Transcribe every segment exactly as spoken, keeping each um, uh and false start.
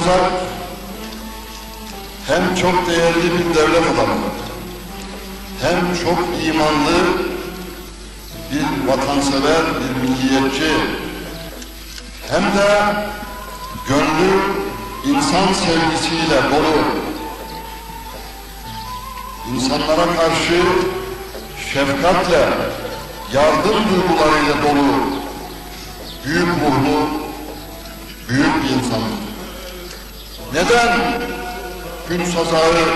Kozak hem çok değerli bir devlet adamı, hem çok imanlı bir vatansever, bir milliyetçi, hem de gönlü insan sevgisiyle dolu, insanlara karşı şefkatle, yardım duygularıyla dolu, büyük ruhlu, büyük bir insandır. Neden Gün Sazağı,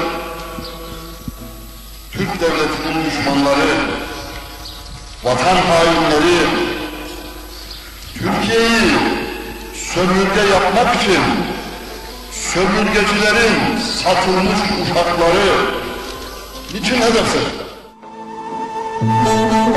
Türk devletinin düşmanları, vatan hainleri, Türkiye'yi sömürge yapmak için sömürgecilerin satılmış uşakları niçin hedef seçtiler?